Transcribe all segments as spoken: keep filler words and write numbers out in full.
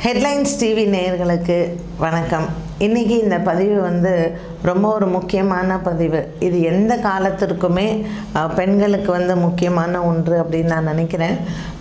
Headlines TV நேயர்களுக்கு வணக்கம். இன்றைக்கி இந்த பதிவு வந்து ரொம்ப ஒரு முக்கியமான பதிவு. இது எந்த காலத்திற்குமே பெண்களுக்கு வந்து முக்கியமான ஒன்று அப்படின்னு நான் நினைக்கிறேன்.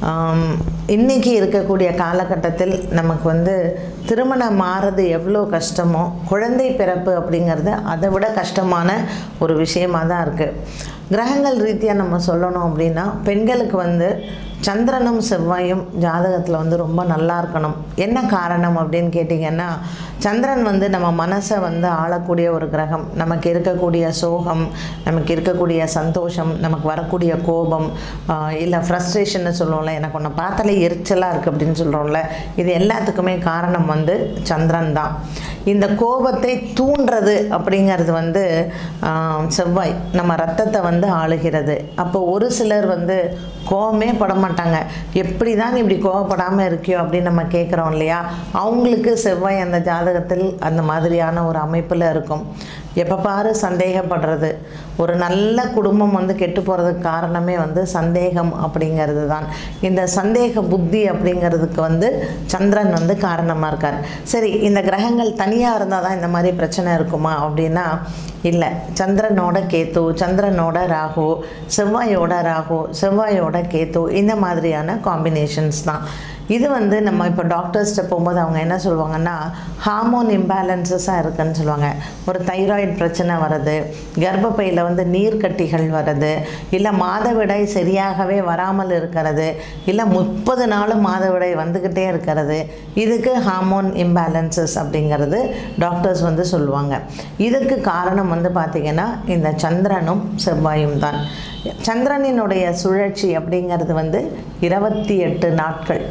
இன்றைக்கி இருக்கக்கூடிய காலகட்டத்தில் நமக்கு வந்து திருமணம் மாறுறது எவ்வளோ கஷ்டமோ, குழந்தை பிறப்பு அப்படிங்கிறது அதை விட கஷ்டமான ஒரு விஷயமாக தான் இருக்குது. கிரகங்கள் ரீதியாக நம்ம சொல்லணும் அப்படின்னா, பெண்களுக்கு வந்து சந்திரனும் செவ்வாயும் ஜாதகத்தில் வந்து ரொம்ப நல்லா இருக்கணும். என்ன காரணம் அப்படின்னு கேட்டிங்கன்னா, சந்திரன் வந்து நம்ம மனசை வந்து ஆளக்கூடிய ஒரு கிரகம். நமக்கு இருக்கக்கூடிய சோகம், நமக்கு இருக்கக்கூடிய சந்தோஷம், நமக்கு வரக்கூடிய கோபம், இல்லை ஃப்ரஸ்ட்ரேஷன்னு சொல்லுவோம்ல, எனக்கு ஒன்று பார்த்தாலே எரிச்சலாக இருக்குது அப்படின்னு சொல்கிறோம்ல, இது எல்லாத்துக்குமே காரணம் வந்து சந்திரன் தான். இந்த கோபத்தை தூண்டுறது அப்படிங்கிறது வந்து செவ்வாய் நம்ம ரத்தத்தை வந்து ஆளுகிறது. அப்போ ஒரு சிலர் வந்து கோபமே பட மாட்டாங்க. எப்படி தான் இப்படி கோபப்படாமல் இருக்கியோ அப்படின்னு நம்ம கேட்குறோம் இல்லையா, அவங்களுக்கு செவ்வாய் அந்த ஜாதகத்தில் அந்த மாதிரியான ஒரு அமைப்பில் இருக்கும். எப்போ பாரு சந்தேகப்படுறது. ஒரு நல்ல குடும்பம் வந்து கெட்டு போகிறதுக்கு காரணமே வந்து சந்தேகம் அப்படிங்கிறது தான். இந்த சந்தேக புத்தி அப்படிங்கிறதுக்கு வந்து சந்திரன் வந்து காரணமாக இருக்கார். சரி, இந்த கிரகங்கள் தனியாக இருந்தால் தான் இந்த மாதிரி பிரச்சனை இருக்குமா அப்படின்னா இல்லை. சந்திரனோட கேத்து, சந்திரனோட ராகு, செவ்வாயோட ராகு, செவ்வாயோட கேத்து, இந்த மாதிரியான காம்பினேஷன்ஸ் தான். இது வந்து நம்ம இப்போ டாக்டர்ஸ்கிட்ட போகும்போது அவங்க என்ன சொல்லுவாங்கன்னா, ஹார்மோன் இம்பேலன்சஸாக இருக்குதுன்னு சொல்லுவாங்க. ஒரு தைராய்டு பிரச்சனை வருது, கர்ப்பப்பையில் வந்து நீர்க்கட்டிகள் வருது, இல்லை மாதவிடாய் சரியாகவே வராமல் இருக்கிறது, இல்லை முப்பது நாளும் மாதவிடாய் வந்துக்கிட்டே இருக்கிறது. இதுக்கு ஹார்மோன் இம்பேலன்சஸ் அப்படிங்கிறது டாக்டர்ஸ் வந்து சொல்லுவாங்க. இதுக்கு காரணம் வந்து பார்த்திங்கன்னா இந்த சந்திரனும் செவ்வாயும் தான். சந்திரனினுடைய சுழற்சி அப்படிங்கிறது வந்து இருபத்தி எட்டு நாட்கள்.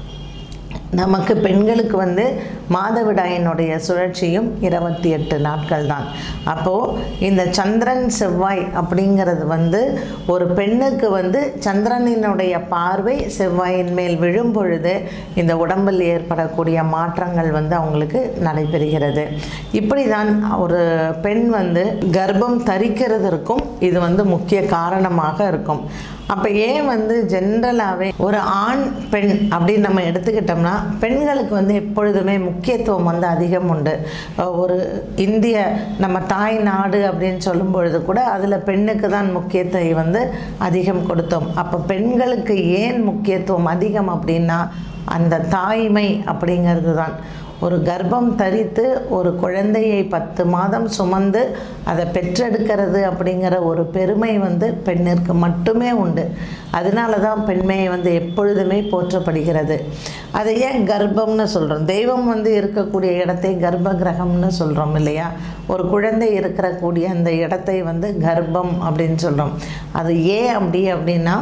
நமக்கு பெண்களுக்கு வந்து மாதவிடாயினுடைய சுழற்சியும் இருபத்தி எட்டு நாட்கள் தான். அப்போது இந்த சந்திரன் செவ்வாய் அப்படிங்கிறது வந்து ஒரு பெண்ணுக்கு வந்து சந்திரனினுடைய பார்வை செவ்வாயின் மேல் விழும் பொழுது இந்த உடம்பில் ஏற்படக்கூடிய மாற்றங்கள் வந்து அவங்களுக்கு நடைபெறுகிறது. இப்படி தான் ஒரு பெண் வந்து கர்ப்பம் தரிக்கிறதற்கும் இது வந்து முக்கிய காரணமாக இருக்கும். அப்போ ஏன் வந்து ஜென்ரலாகவே ஒரு ஆண் பெண் அப்படின்னு நம்ம எடுத்துக்கிட்டோம்னா, பெண்களுக்கு வந்து எப்பொழுதுமே முக்கியத்துவம் வந்து அதிகம் உண்டு. ஒரு இந்திய நம்ம தாய் நாடு அப்படின்னு சொல்லும் பொழுது கூட அதில் பெண்ணுக்கு தான் முக்கியத்துவம் வந்து அதிகம் கொடுத்தோம். அப்போ பெண்களுக்கு ஏன் முக்கியத்துவம் அதிகம் அப்படின்னா, அந்த தாய்மை அப்படிங்கிறது தான். ஒரு கர்ப்பம் தரித்து ஒரு குழந்தையை பத்து மாதம் சுமந்து அதை பெற்றெடுக்கிறது அப்படிங்கிற ஒரு பெருமை வந்து பெண்ணிற்கு மட்டுமே உண்டு. அதனால தான் பெண்மையை வந்து எப்பொழுதுமே போற்றப்படுகிறது. அதை ஏன் கர்ப்பம்னு சொல்கிறோம்? தெய்வம் வந்து இருக்கக்கூடிய இடத்தை கர்ப்ப கிரகம்னு சொல்கிறோம் இல்லையா? ஒரு குழந்தை இருக்கிறக்கூடிய அந்த இடத்தை வந்து கர்ப்பம் அப்படின்னு சொல்கிறோம். அது ஏன் அப்படி அப்படின்னா,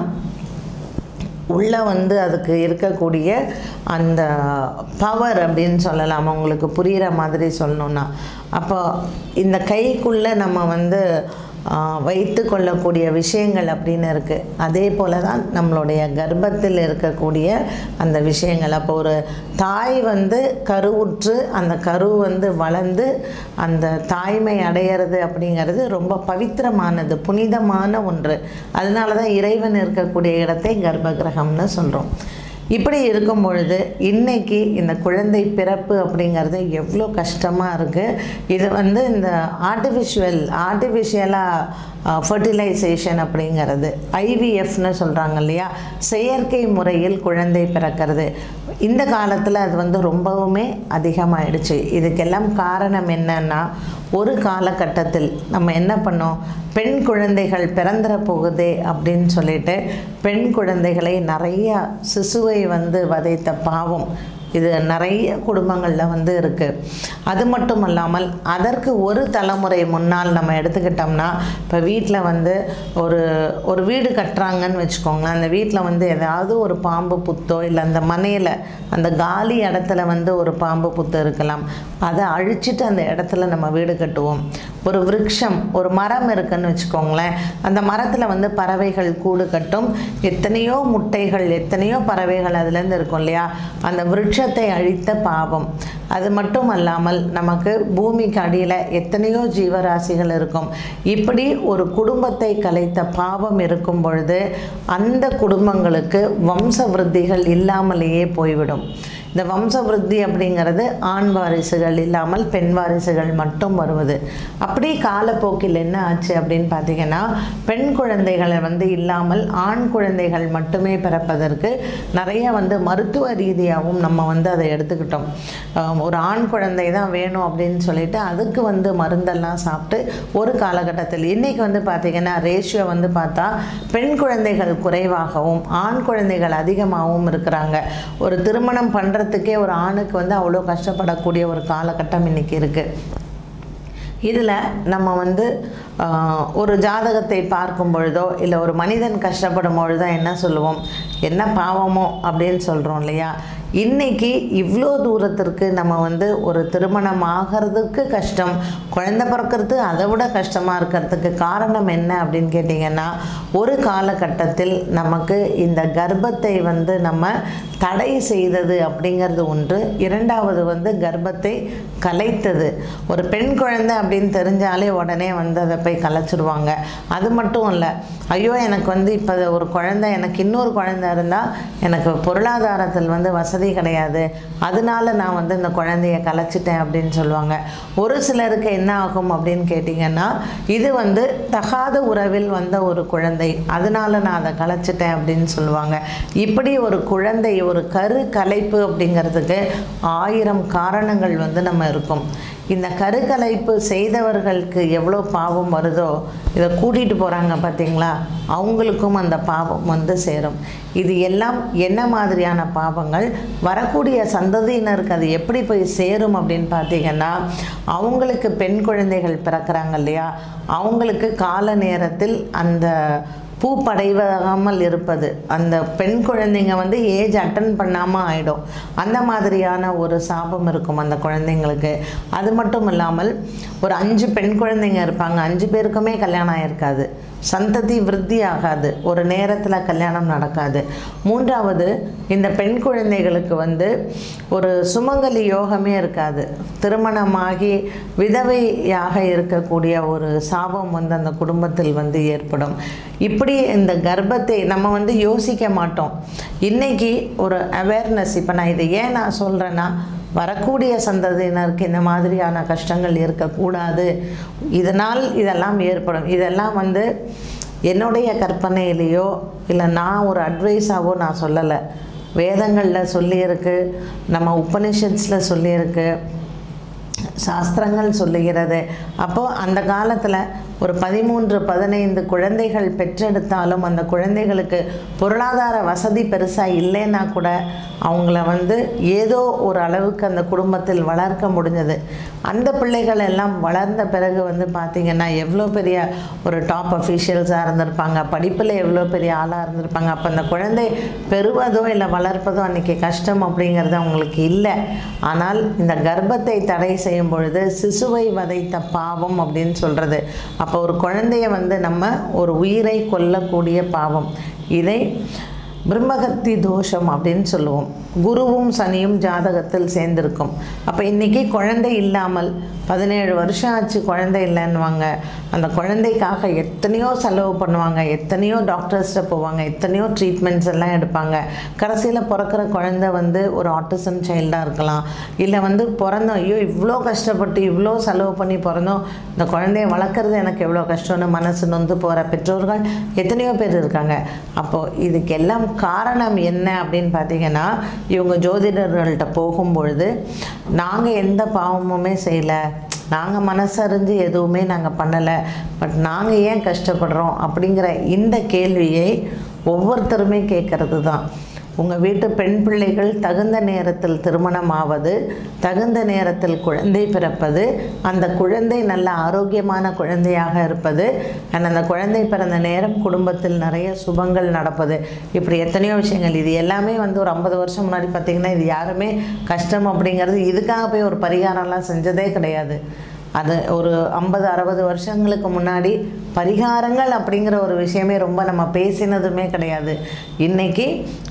உள்ளே வந்து அதுக்கு இருக்கக்கூடிய அந்த பவர் அப்படின்னு சொல்லலாம், உங்களுக்கு புரிகிற மாதிரி சொல்லணுன்னா. அப்போ இந்த கைக்குள்ளே நம்ம வந்து வைத்து கொள்ளக்கூடிய விஷயங்கள் அப்படின்னு இருக்குது. அதே போல் தான் நம்மளுடைய கர்ப்பத்தில் இருக்கக்கூடிய அந்த விஷயங்கள். அப்போ ஒரு தாய் வந்து கருவுற்று அந்த கரு வந்து வளர்ந்து அந்த தாய்மை அடையிறது அப்படிங்கிறது ரொம்ப பவித்திரமானது, புனிதமான ஒன்று. அதனால தான் இறைவன் இருக்கக்கூடிய இடத்தை கர்ப்ப கிரகம்னு சொல்கிறோம். இப்படி இருக்கும் பொழுது இன்றைக்கி இந்த குழந்தை பிறப்பு அப்படிங்கிறது எவ்வளோ கஷ்டமாக இருக்குது. இது வந்து இந்த ஆர்டிஃபிஷுவல் ஆர்டிஃபிஷியலாக ஃபர்டிலைசேஷன் அப்படிங்கிறது ஐவிஎஃப்னு சொல்கிறாங்க இல்லையா, செயற்கை முறையில் குழந்தை பிறக்கிறது. இந்த காலத்தில் அது வந்து ரொம்பவுமே அதிகமாகிடுச்சு. இதுக்கெல்லாம் காரணம் என்னன்னா, ஒரு காலகட்டத்தில் நம்ம என்ன பண்ணோம், பெண் குழந்தைகள் பிறந்துற போகுதே அப்படின்னு சொல்லிட்டு பெண் குழந்தைகளை நிறைய சிசுவை வந்து வதைத்த பாவம் இது நிறைய குடும்பங்களில் வந்து இருக்குது. அது மட்டும் இல்லாமல் அதற்கு ஒரு தலைமுறை முன்னால் நம்ம எடுத்துக்கிட்டோம்னா, இப்போ வீட்டில் வந்து ஒரு ஒரு வீடு கட்டுறாங்கன்னு வச்சுக்கோங்களேன். அந்த வீட்டில் வந்து ஏதாவது ஒரு பாம்பு புத்தோ, இல்லை அந்த மனையில் அந்த காலி இடத்துல வந்து ஒரு பாம்பு புத்து இருக்கலாம், அதை அழிச்சிட்டு அந்த இடத்துல நம்ம வீடு கட்டுவோம். ஒரு விருட்சம், ஒரு மரம் இருக்குன்னு வச்சுக்கோங்களேன், அந்த மரத்தில் வந்து பறவைகள் கூடு கட்டும். எத்தனையோ முட்டைகள், எத்தனையோ பறவைகள் அதுலேருந்து இருக்கும் இல்லையா. அந்த விருட்சத்தை அழித்த பாவம். அது மட்டும் அல்லாமல் நமக்கு பூமிக்கு அடியில் எத்தனையோ ஜீவராசிகள் இருக்கும். இப்படி ஒரு குடும்பத்தை கலைத்த பாவம் இருக்கும் பொழுது அந்த குடும்பங்களுக்கு வம்ச விருத்திகள் இல்லாமலேயே போய்விடும். இந்த வம்ச விருத்தி அப்படிங்கிறது ஆண் வாரிசுகள் இல்லாமல் பெண் வாரிசுகள் மட்டும் வருவது. அப்படி காலப்போக்கில் என்ன ஆச்சு அப்படின்னு பார்த்தீங்கன்னா, பெண் குழந்தைகளை வந்து இல்லாமல் ஆண் குழந்தைகள் மட்டுமே பிறப்பதற்கு நிறைய வந்து மருத்துவ ரீதியாகவும் நம்ம வந்து அதை எடுத்துக்கிட்டோம். ஒரு ஆண் குழந்தை தான் வேணும் அப்படின்னு சொல்லிட்டு அதுக்கு வந்து மருந்தெல்லாம் சாப்பிட்டு ஒரு காலகட்டத்தில் இன்றைக்கி வந்து பார்த்திங்கன்னா ரேஷியோ வந்து பார்த்தா பெண் குழந்தைகள் குறைவாகவும் ஆண் குழந்தைகள் அதிகமாகவும் இருக்கிறாங்க. ஒரு திருமணம் பண்ணுறதுக்கே ஒரு ஆணுக்கு வந்து அவ்வளோ கஷ்டப்படக்கூடிய ஒரு காலகட்டம் இன்றைக்கி இருக்குது. இதில் நம்ம வந்து ஒரு ஜாதகத்தை பார்க்கும் பொழுதோ இல்லை ஒரு மனிதன் கஷ்டப்படும் பொழுதோ என்ன சொல்லுவோம், என்ன பாவமோ அப்படின்னு சொல்கிறோம் இல்லையா. இன்றைக்கி இவ்வளோ தூரத்திற்கு நம்ம வந்து ஒரு திருமணம் ஆகிறதுக்கு கஷ்டம், குழந்தை பிறக்கிறது அதை விட கஷ்டமாக இருக்கிறதுக்கு காரணம் என்ன அப்படின்னு கேட்டிங்கன்னா, ஒரு காலகட்டத்தில் நமக்கு இந்த கர்ப்பத்தை வந்து நம்ம தடை செய்தது அப்படிங்கிறது ஒன்று. இரண்டாவது வந்து கர்ப்பத்தை கலைத்தது. ஒரு பெண் குழந்தை அப்படின்னு தெரிஞ்சாலே உடனே வந்து அதை போய் கலைச்சிடுவாங்க. அது மட்டும் இல்லை, ஐயோ எனக்கு வந்து இப்போ ஒரு குழந்தை, எனக்கு இன்னொரு குழந்தை இருந்தால் எனக்கு பொருளாதாரத்தில் வந்து வசதி கிடையாது, அதனால நான் வந்து இந்த குழந்தைய கலைச்சிட்டேன் அப்படின்னு சொல்லுவாங்க. ஒரு சிலருக்கு என்ன ஆகும் அப்படின்னு கேட்டிங்கன்னா, இது வந்து தகாத உறவில் வந்த ஒரு குழந்தை, அதனால நான் அதை கலைச்சிட்டேன் அப்படின்னு சொல்லுவாங்க. இப்படி ஒரு குழந்தை ஒரு கரு கலைப்பு அப்படிங்கிறதுக்கு ஆயிரம் காரணங்கள் வந்து நம்ம இருக்கும். இந்த கருக்கலைப்பு செய்தவர்களுக்கு எவ்வளோ பாவம் வருதோ இதை கூட்டிகிட்டு போகிறாங்க பார்த்தீங்களா, அவங்களுக்கும் அந்த பாவம் வந்து சேரும். இது எல்லாம் என்ன மாதிரியான பாவங்கள், வரக்கூடிய சந்ததியினருக்கு அது எப்படி போய் சேரும் அப்படின்னு பார்த்தீங்கன்னா, அவங்களுக்கு பெண் குழந்தைகள் பிறக்கிறாங்க இல்லையா, அவங்களுக்கு கால நேரத்தில் அந்த பூப்படைவாமல் இருப்பது, அந்த பெண் குழந்தைங்க வந்து ஏஜ் அட்டன் பண்ணாமல் ஆகிடும். அந்த மாதிரியான ஒரு சாபம் இருக்கும் அந்த குழந்தைங்களுக்கு. அது மட்டும் இல்லாமல் ஒரு அஞ்சு பெண் குழந்தைங்க இருப்பாங்க, அஞ்சு பேருக்குமே கல்யாணம் ஆகிருக்காது, சந்ததி விருத்தி ஆகாது, ஒரு நேரத்தில் கல்யாணம் நடக்காது. மூன்றாவது, இந்த பெண் குழந்தைகளுக்கு வந்து ஒரு சுமங்கலி யோகமே இருக்காது, திருமணமாகி விதவையாக இருக்கக்கூடிய ஒரு சாபம் வந்து அந்த குடும்பத்தில் வந்து ஏற்படும். இப்படி இந்த கர்ப்பத்தை நம்ம வந்து யோசிக்க மாட்டோம். இன்றைக்கி ஒரு அவேர்னஸ், இப்போ நான் இதை ஏன் நான் சொல்கிறேன்னா, வரக்கூடிய சந்ததியினருக்கு இந்த மாதிரியான கஷ்டங்கள் இருக்கக்கூடாது, இதனால் இதெல்லாம் ஏற்படும். இதெல்லாம் வந்து என்னுடைய கற்பனையிலேயோ இல்லை நான் ஒரு அட்வைஸாவோ நான் சொல்லலை, வேதங்களில் சொல்லியிருக்கு, நம்ம உபனிஷத்ஸில் சொல்லியிருக்கு, சாஸ்திரங்கள் சொல்லுகிறது. அப்போது அந்த காலத்தில் ஒரு பதிமூன்று பதினைந்து குழந்தைகள் பெற்றெடுத்தாலும் அந்த குழந்தைகளுக்கு பொருளாதார வசதி பெருசாக இல்லைன்னா கூட அவங்கள வந்து ஏதோ ஒரு அளவுக்கு அந்த குடும்பத்தில் வளர்க்க முடிஞ்சது. அந்த பிள்ளைகள் எல்லாம் வளர்ந்த பிறகு வந்து பார்த்திங்கன்னா எவ்வளோ பெரிய ஒரு டாப் அஃபீஷியல்ஸாக இருந்திருப்பாங்க, படிப்பில் எவ்வளோ பெரிய ஆளாக இருந்திருப்பாங்க. அப்போ அந்த குழந்தை பெறுவதோ இல்லை வளர்ப்பதோ அன்றைக்கி கஷ்டம் அப்படிங்கிறது அவங்களுக்கு இல்லை. ஆனால் இந்த கர்ப்பத்தை தடை செய்யும் பொழுது சிசுவை வதைத்த பாவம் அப்படின்னு சொல்கிறது. அப்போ ஒரு குழந்தைய வந்து நம்ம ஒரு உயிரை கொல்லக்கூடிய பாவம், இதை பிரம்மகத்தி தோஷம் அப்படின்னு சொல்லுவோம். குருவும் சனியும் ஜாதகத்தில் சேர்ந்திருக்கும். அப்போ இன்றைக்கி குழந்தை இல்லாமல் பதினேழு வருஷம் ஆச்சு குழந்தை இல்லைன்னுவாங்க. அந்த குழந்தைக்காக எத்தனையோ செலவு பண்ணுவாங்க, எத்தனையோ டாக்டர்ஸ்கிட்ட போவாங்க, எத்தனையோ ட்ரீட்மெண்ட்ஸ் எல்லாம் எடுப்பாங்க. கடைசியில் பிறக்கிற குழந்தை வந்து ஒரு ஆட்டிசம் சைல்டாக இருக்கலாம், இல்லை வந்து பிறந்தோம் ஐயோ இவ்வளோ கஷ்டப்பட்டு இவ்வளோ செலவு பண்ணி பிறந்தோம், இந்த குழந்தைய வளர்க்குறது எனக்கு எவ்வளோ கஷ்டம்னு மனசு நொந்து போகிற பெற்றோர்கள் எத்தனையோ பேர் இருக்காங்க. அப்போது இதுக்கெல்லாம் காரணம் என்ன அப்படின்னு பார்த்தீங்கன்னா, இவங்க ஜோதிடர்கள்ட்ட போகும்பொழுது நாங்கள் எந்த பாவமுமே செய்யலை, நாங்கள் மனசறிஞ்சு எதுவுமே நாங்கள் பண்ணலை, பட் நாங்கள் ஏன் கஷ்டப்படுறோம் அப்படிங்கிற இந்த கேள்வியை ஒவ்வொருத்தருமே கேட்குறது தான். உங்கள் வீட்டு பெண் பிள்ளைகள் தகுந்த நேரத்தில் திருமணம் ஆவது, தகுந்த நேரத்தில் குழந்தை பிறப்பது, அந்த குழந்தை நல்ல ஆரோக்கியமான குழந்தையாக இருப்பது, அண்ட் அந்த குழந்தை பிறந்த நேரம் குடும்பத்தில் நிறைய சுபங்கள் நடப்பது, இப்படி எத்தனையோ விஷயங்கள். இது எல்லாமே வந்து ஒரு ஐம்பது வருஷம் முன்னாடி பார்த்திங்கன்னா இது யாருமே கஷ்டம் அப்படிங்கிறது இதுக்காக போய் ஒரு பரிகாரம்லாம் செஞ்சதே கிடையாது. அது ஒரு ஐம்பது அறுபது வருஷங்களுக்கு முன்னாடி பரிகாரங்கள் அப்படிங்கிற ஒரு விஷயமே ரொம்ப நம்ம பேசினதுமே கிடையாது. இன்றைக்கி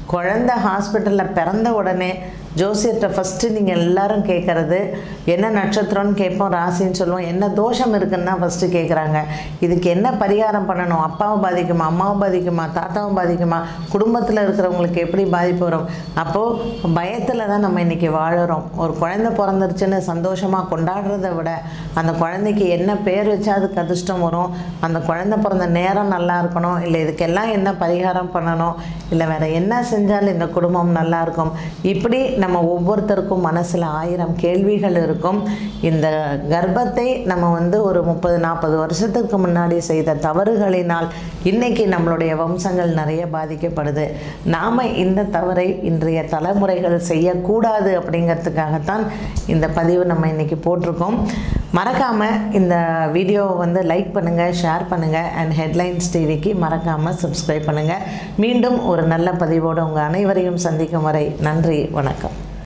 குழந்தை ஹாஸ்பிட்டலில் பிறந்த உடனே ஜோசியர்கிட்ட ஃபஸ்ட்டு நீங்கள் எல்லோரும் கேட்குறது என்ன நட்சத்திரம்னு கேட்போம், ராசின்னு சொல்லுவோம், என்ன தோஷம் இருக்குன்னு தான் ஃபஸ்ட்டு கேட்குறாங்க. இதுக்கு என்ன பரிகாரம் பண்ணணும், அப்பாவை பாதிக்குமா, அம்மாவை பாதிக்குமா, தாத்தாவை பாதிக்குமா, குடும்பத்தில் இருக்கிறவங்களுக்கு எப்படி பாதிப்பு வரும். அப்போது பயத்தில் தான் நம்ம இன்றைக்கி வாழுறோம். ஒரு குழந்தை பிறந்துருச்சுன்னு சந்தோஷமாக கொண்டாடுறத விட அந்த குழந்தைக்கு என்ன பேர் வச்சா அதுக்கு அதிர்ஷ்டம் வரும், அந்த குழந்தை பிறந்த நேரம் நல்லா இருக்கணும், இல்லை இதுக்கெல்லாம் என்ன பரிகாரம் பண்ணணும், இல்லை வேறு என்ன செஞ்சால் இந்த குடும்பம் நல்லாயிருக்கும், இப்படி நம்ம ஒவ்வொருத்தருக்கும் மனசில் ஆயிரம் கேள்விகள் இருக்கும். இந்த கர்ப்பத்தை நம்ம வந்து ஒரு முப்பது நாற்பது வருஷத்துக்கு முன்னாடி செய்த தவறுகளினால் இன்றைக்கி நம்மளுடைய வம்சங்கள் நிறைய பாதிக்கப்படுது. நாம் இந்த தவறை இன்றைய தலைமுறைகள் செய்யக்கூடாது அப்படிங்கிறதுக்காகத்தான் இந்த பதிவு நம்ம இன்றைக்கி போட்டிருக்கோம். மறக்காமல் இந்த வீடியோவை வந்து லைக் பண்ணுங்கள், ஷேர் பண்ணுங்கள், அண்ட் ஹெட்லைன்ஸ் டிவிக்கு மறக்காமல் சப்ஸ்கிரைப் பண்ணுங்கள். மீண்டும் ஒரு நல்ல பதிவோடு உங்கள் அனைவரையும் சந்திக்கும் வரை நன்றி, வணக்கம்.